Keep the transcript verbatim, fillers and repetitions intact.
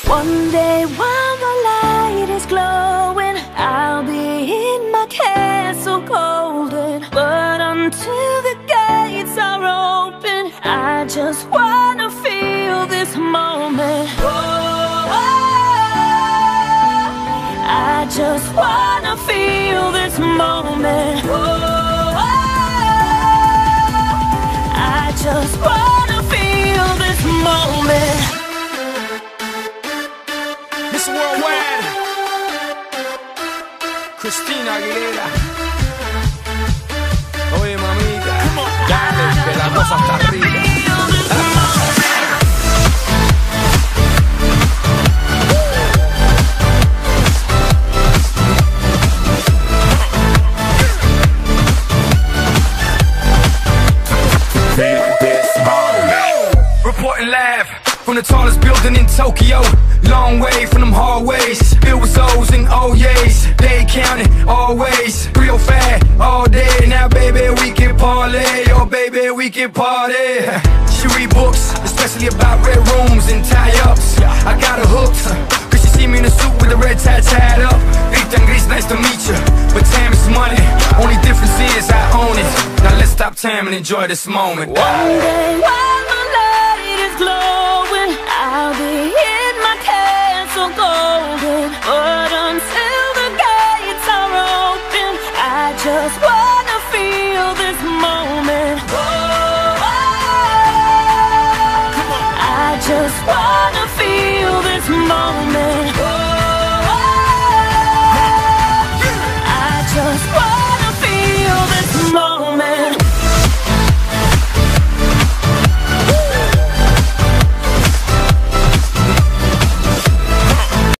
One day while the light is glowing, I'll be in my castle golden. But until the gates are open, I just wanna feel this moment. Oh, I just wanna feel this moment. Oh, I just wanna feel this moment. Miss Worldwide, Cristina Aguilera. Oye, mamita, dale, que la cosa está rica. Reporting live from the tallest building in Tokyo. Long way from them hallways, filled with O's and O's. They counting always, real fat all day. Now baby we can parlay, oh baby we can party. She read books, especially about red rooms and tie-ups. I got her hooked, cause she see me in a suit with the red tie tied up. Ethan Gris, nice to meet you, but time is money. Only difference is I own it. Now let's stop time and enjoy this moment. One day, one